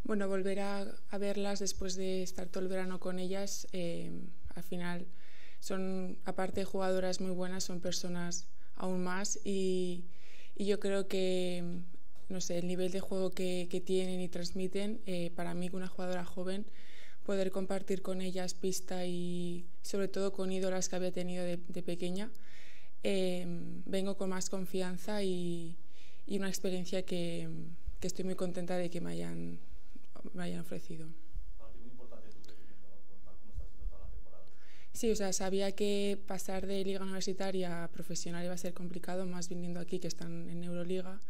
Bueno, volver a verlas después de estar todo el verano con ellas, al final son, aparte de jugadoras muy buenas, son personas aún más y yo creo que, no sé, el nivel de juego que tienen y transmiten, para mí, una jugadora joven, poder compartir con ellas pista y sobre todo con ídolas que había tenido de pequeña, vengo con más confianza y una experiencia que estoy muy contenta de que me hayan ofrecido. Para ti muy importante tu crecimiento, ¿no? Por tal como está siendo toda la temporada. Sí, o sea, sabía que pasar de liga universitaria a profesional iba a ser complicado, más viniendo aquí que están en Euroliga.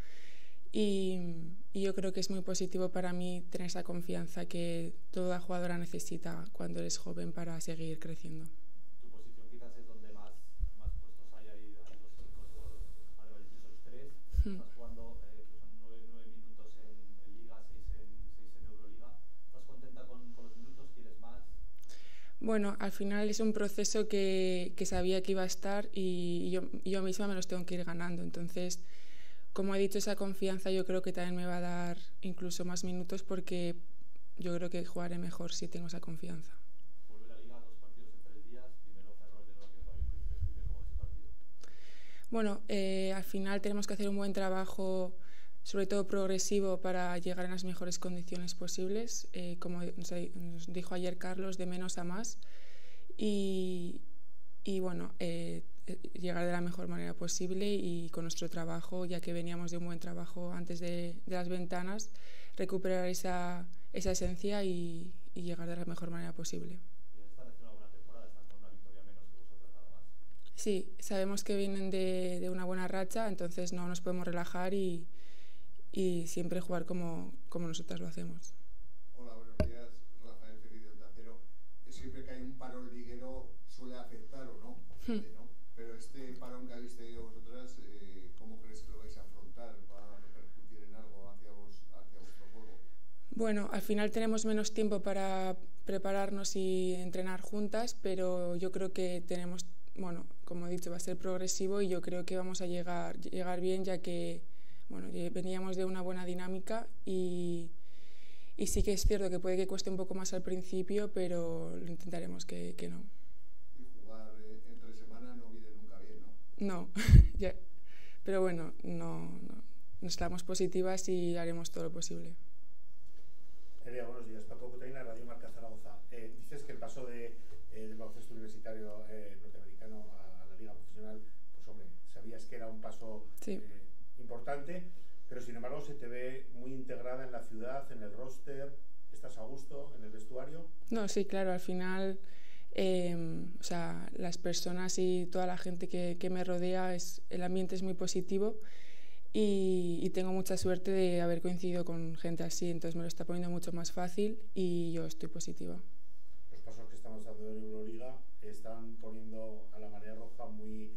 Y yo creo que es muy positivo para mí tener esa confianza que toda jugadora necesita cuando eres joven para seguir creciendo. Tu posición quizás es donde más puestos hay ahí, hay dos jugadores, además de esos tres. Estás jugando, son 9 minutos en Liga, 6 en Euroliga. ¿Estás contenta con los minutos? ¿Quieres más? Bueno, al final es un proceso que sabía que iba a estar y yo misma me los tengo que ir ganando. Entonces, como he dicho, esa confianza yo creo que también me va a dar incluso más minutos porque yo creo que jugaré mejor si tengo esa confianza. Vuelve la Liga, 2 partidos en 3 días. Primero Ferrol de Nueva York, Príncipe Felipe. ¿Cómo es el partido? Bueno, al final tenemos que hacer un buen trabajo, sobre todo progresivo, para llegar en las mejores condiciones posibles, como nos dijo ayer Carlos, de menos a más y bueno, llegar de la mejor manera posible y con nuestro trabajo, ya que veníamos de un buen trabajo antes de las ventanas, recuperar esa esencia y llegar de la mejor manera posible. Y están haciendo una buena temporada, están con una victoria menos que vosotros, nada más. Sí, sabemos que vienen de una buena racha, entonces no nos podemos relajar y siempre jugar como nosotras lo hacemos. Hola, buenos días. Rafael Feliz de Onda Cero. Siempre que hay un parón liguero suele afectar o no, ¿no? Pero este parón que habéis tenido vosotras, ¿cómo crees que lo vais a afrontar? ¿Va a repercutir en algo hacia vuestro juego? Bueno, al final tenemos menos tiempo para prepararnos y entrenar juntas, pero yo creo que tenemos, bueno, como he dicho, va a ser progresivo y yo creo que vamos a llegar bien, ya que bueno, veníamos de una buena dinámica y sí que es cierto que puede que cueste un poco más al principio, pero lo intentaremos que no. Y jugar entre semana no viene nunca bien, ¿no? No, ya, pero bueno, no estamos positivas y haremos todo lo posible. Elia, buenos días. Paco Cutaina, Radio Marca Zaragoza. Dices que el paso del baloncesto universitario norteamericano a la liga profesional, pues hombre, sabías que era un paso Sí. Importante, pero sin embargo se te ve muy integrada en la ciudad, en el roster. ¿Estás a gusto en el vestuario? No, sí, claro, al final, o sea, las personas y toda la gente que me rodea, el ambiente es muy positivo y tengo mucha suerte de haber coincidido con gente así, entonces me lo está poniendo mucho más fácil y yo estoy positiva. Los pasos que estamos dando en Euroliga están poniendo a la Marea Roja muy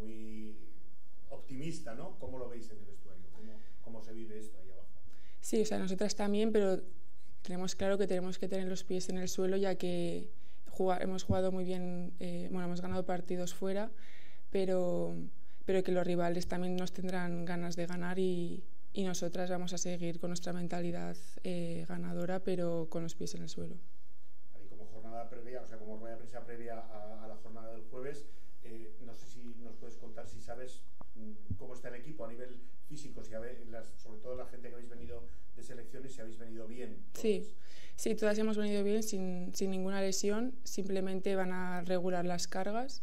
optimista, ¿no? ¿Cómo lo veis en el vestuario? ¿Cómo se vive esto ahí abajo? Sí, o sea, nosotras también, pero tenemos claro que tenemos que tener los pies en el suelo, ya que hemos jugado muy bien, bueno, hemos ganado partidos fuera, pero que los rivales también nos tendrán ganas de ganar y nosotras vamos a seguir con nuestra mentalidad ganadora, pero con los pies en el suelo. Y como jornada previa, o sea, como rueda de prensa previa a la jornada del jueves, no sé si nos puedes contar si sabes cómo está el equipo a nivel físico, si sobre todo la gente que habéis venido de selecciones, si habéis venido bien. Sí, todas hemos venido bien sin ninguna lesión, simplemente van a regular las cargas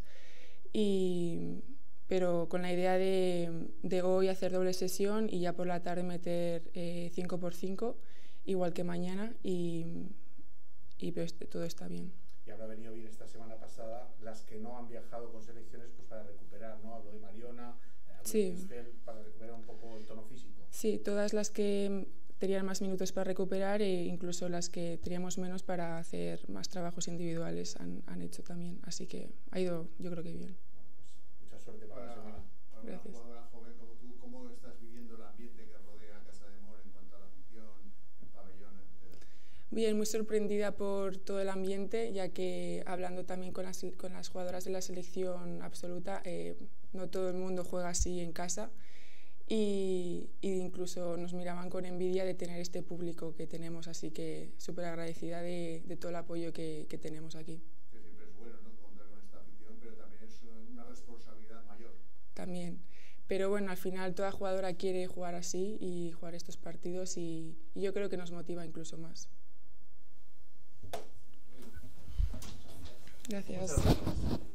pero con la idea de hoy hacer doble sesión y ya por la tarde meter 5x5, igual que mañana, pero todo está bien. Y habrá venido bien esta semana pasada las que no han viajado con selecciones pues para recuperar, ¿no? Hablo de Mariona, sí. De Estel, para recuperar un poco el tono físico. Sí, todas las que tenían más minutos para recuperar e incluso las que teníamos menos para hacer más trabajos individuales han hecho también, así que ha ido, yo creo que bien. Mucha suerte para la semana. Para una jugadora joven como tú, ¿cómo estás viviendo el ambiente que rodea a Casa de Mor en cuanto a la afición, el pabellón, etc.? Bien, muy sorprendida por todo el ambiente, ya que hablando también con las jugadoras de la selección absoluta, no todo el mundo juega así en casa y incluso nos miraban con envidia de tener este público que tenemos, así que súper agradecida de todo el apoyo que tenemos aquí. Que siempre es bueno, ¿no?, contar con esta afición, pero también es una responsabilidad mayor. También. Pero bueno, al final toda jugadora quiere jugar así y jugar estos partidos y yo creo que nos motiva incluso más. Gracias.